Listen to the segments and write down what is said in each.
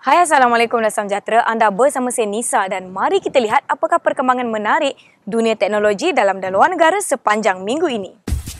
Hai, Assalamualaikum dan salam sejahtera. Anda bersama saya Nisa dan mari kita lihat apakah perkembangan menarik dunia teknologi dalam dan luar negara sepanjang minggu ini.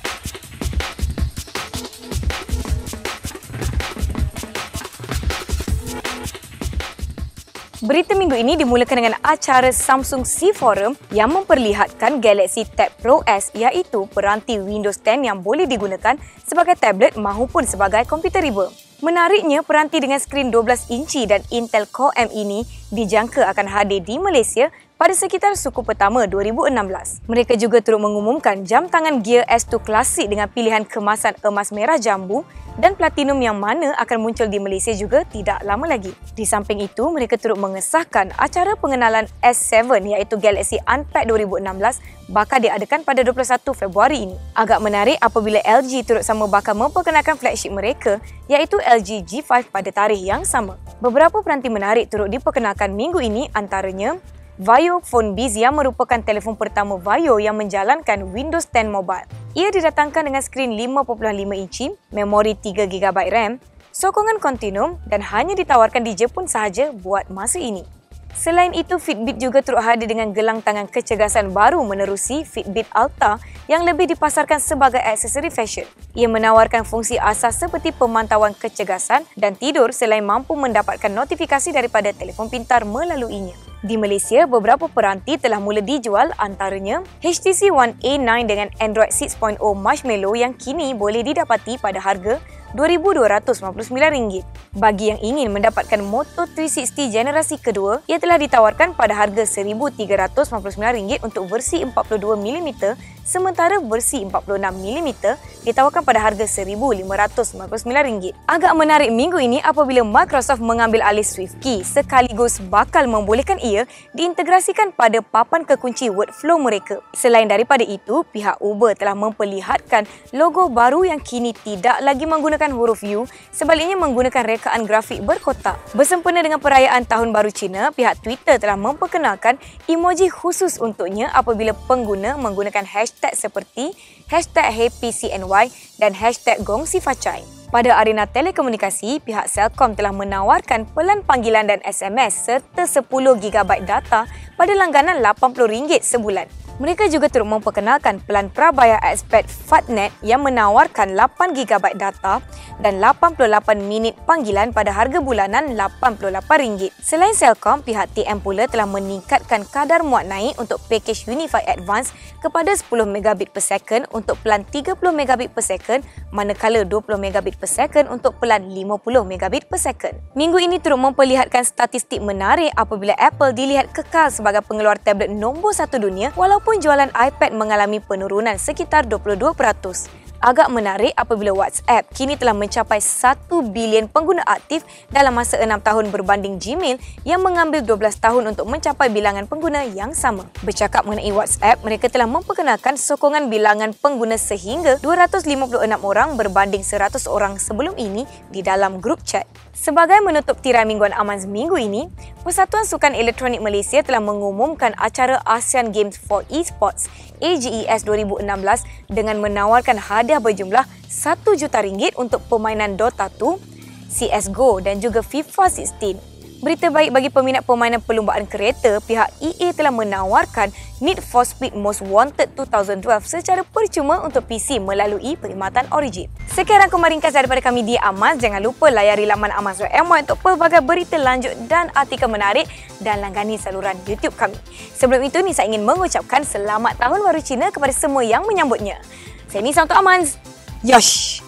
Berita minggu ini dimulakan dengan acara Samsung C Forum yang memperlihatkan Galaxy Tab Pro S, iaitu peranti Windows 10 yang boleh digunakan sebagai tablet maupun sebagai komputer riba. Menariknya, peranti dengan skrin 12 inci dan Intel Core M ini dijangka akan hadir di Malaysia pada sekitar suku pertama 2016. Mereka juga turut mengumumkan jam tangan Gear S2 klasik dengan pilihan kemasan emas merah jambu dan platinum yang mana akan muncul di Malaysia juga tidak lama lagi. Di samping itu, mereka turut mengesahkan acara pengenalan S7 iaitu Galaxy Unpacked 2016 bakal diadakan pada 21 Februari ini. Agak menarik apabila LG turut sama bakal memperkenalkan flagship mereka iaitu LG G5 pada tarikh yang sama. Beberapa peranti menarik turut diperkenalkan minggu ini, antaranya Vaio Phone Biz yang merupakan telefon pertama Vaio yang menjalankan Windows 10 Mobile. Ia didatangkan dengan skrin 5.5 inci, memori 3GB RAM, sokongan kontinum dan hanya ditawarkan di Jepun sahaja buat masa ini. Selain itu, Fitbit juga turut hadir dengan gelang tangan kecergasan baru menerusi Fitbit Alta yang lebih dipasarkan sebagai aksesori fashion. Ia menawarkan fungsi asas seperti pemantauan kecergasan dan tidur selain mampu mendapatkan notifikasi daripada telefon pintar melaluinya. Di Malaysia, beberapa peranti telah mula dijual, antaranya HTC One A9 dengan Android 6.0 Marshmallow yang kini boleh didapati pada harga RM2,299. Bagi yang ingin mendapatkan Moto 360 generasi kedua, ia telah ditawarkan pada harga RM1,399 untuk versi 42mm, sementara versi 46mm ditawarkan pada harga RM1,599. Agak menarik minggu ini apabila Microsoft mengambil alih SwiftKey sekaligus bakal membolehkan ia diintegrasikan pada papan kekunci workflow mereka. Selain daripada itu, pihak Uber telah memperlihatkan logo baru yang kini tidak lagi menggunakan huruf U, sebaliknya menggunakan rekaan grafik berkotak. Bersempena dengan perayaan Tahun Baru Cina, pihak Twitter telah memperkenalkan emoji khusus untuknya apabila pengguna menggunakan hashtag seperti #HappyCNY dan #GongSiFacai. Pada arena telekomunikasi, pihak Celcom telah menawarkan pelan panggilan dan SMS serta 10GB data pada langganan RM80 sebulan. Mereka juga turut memperkenalkan pelan prabayar Expert Fatnet yang menawarkan 8GB data dan 88 minit panggilan pada harga bulanan RM88. Selain Celcom, pihak TM pula telah meningkatkan kadar muat naik untuk pakej Unified Advance kepada 10Mbps untuk pelan 30Mbps, manakala 20Mbps untuk pelan 50Mbps. Minggu ini turut memperlihatkan statistik menarik apabila Apple dilihat kekal sebagai pengeluar tablet nombor 1 dunia walaupun jualan iPad mengalami penurunan sekitar 22%. Agak menarik apabila WhatsApp kini telah mencapai 1 bilion pengguna aktif dalam masa 6 tahun berbanding Gmail yang mengambil 12 tahun untuk mencapai bilangan pengguna yang sama. Bercakap mengenai WhatsApp, mereka telah memperkenalkan sokongan bilangan pengguna sehingga 256 orang berbanding 100 orang sebelum ini di dalam grup chat. Sebagai menutup tirai Mingguan Amanz minggu ini, Persatuan Sukan Elektronik Malaysia telah mengumumkan acara Asian Games for Esports AGES 2016 dengan menawarkan hadiah berjumlah RM1 juta untuk permainan Dota 2, CSGO dan juga FIFA 16. Berita baik bagi peminat permainan perlumbaan kereta, pihak EA telah menawarkan Need for Speed Most Wanted 2012 secara percuma untuk PC melalui perkhidmatan Origin. Sekian rangkuman ringkas daripada kami di Amanz. Jangan lupa layari laman amanz.my untuk pelbagai berita lanjut dan artikel menarik dan langgani saluran YouTube kami. Sebelum itu, Nisa ingin mengucapkan Selamat Tahun Baru Cina kepada semua yang menyambutnya. Saya Nisa untuk Amanz. Yosh!